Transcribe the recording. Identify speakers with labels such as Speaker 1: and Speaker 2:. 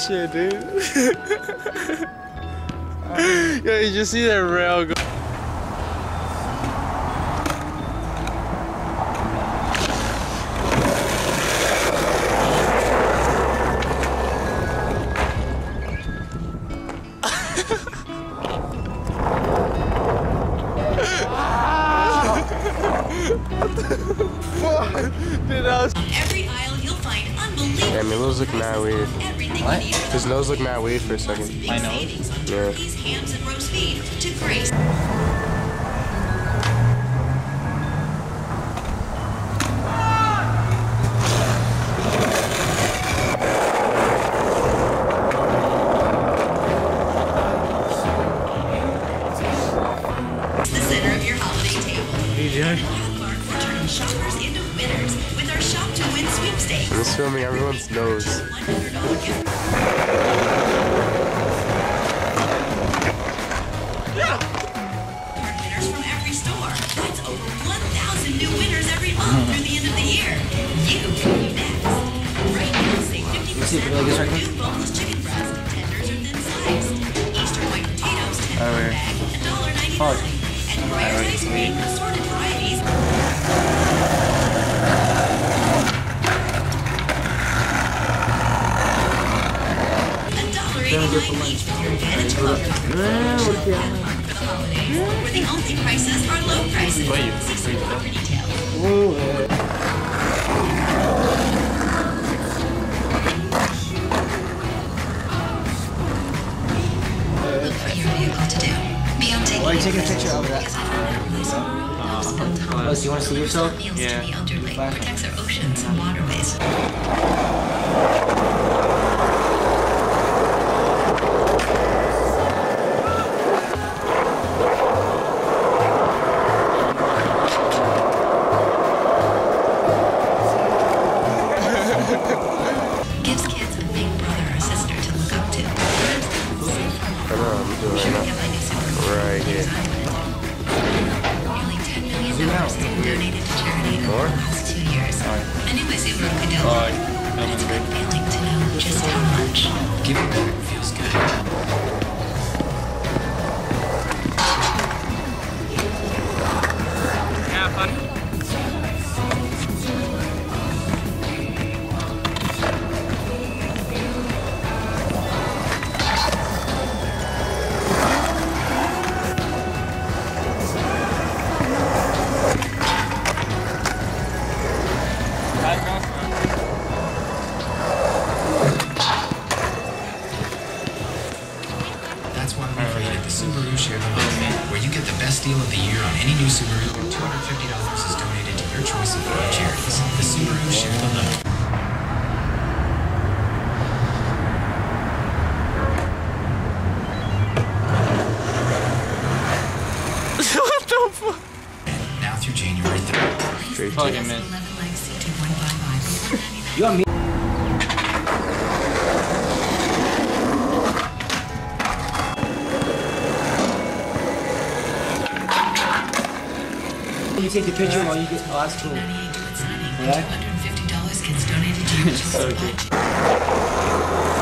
Speaker 1: shit, dude. Yo, you just see that rail go. Dude, that was...
Speaker 2: Every aisle you'll find unbelievable.
Speaker 1: Yeah, my nose look mad weird.
Speaker 3: What?
Speaker 1: His nose look mad weird for a second.
Speaker 3: I know.
Speaker 1: Yeah.
Speaker 2: These hams and roast beef to grace. The center of your holiday table.
Speaker 1: DJ.
Speaker 2: We're turning shoppers into winners with our Shop to Win sweepstakes.
Speaker 1: I'm just filming everyone's nose.
Speaker 2: $100 gift. Winners from every store. That's over 1,000 new winners every month through the end of the year. You can be next. Right now, save 50% on new boneless chicken breasts, tenders or thin sliced. Eastern white potatoes, 10 per bag, $1.99. And Breyer's ice cream, assorted varieties. $1.89 each with your Advantage Club card. For the holidays, where the only prices are low prices. 6school for retail. Look for your vehicle to do. Beyond taking
Speaker 3: Why are you taking a picture of that? Oh, do you want to see yourself?
Speaker 2: Yeah. To the elderly, protects our oceans and waterways. Gives kids a big brother or sister to look up to.
Speaker 1: Come on, I'm doing it right here.
Speaker 2: Nearly $10 million have been donated to charity over the last 2 years. A new Subaru could do it. But it's a good feeling to know just how much.
Speaker 3: Giving back feels good. That's why we created the Subaru Share the Love, where you get the best deal of the year on any new Subaru. $250 is donated to your choice of 5 charities. The Subaru Share the Love.
Speaker 1: What the fuck?
Speaker 3: Now through January 3rd.
Speaker 1: Straight
Speaker 2: Plug
Speaker 1: to
Speaker 2: him in.
Speaker 3: You want me? You take the picture while you get. Oh, that's cool.
Speaker 2: $250 gets donated to your choice of 5 charities.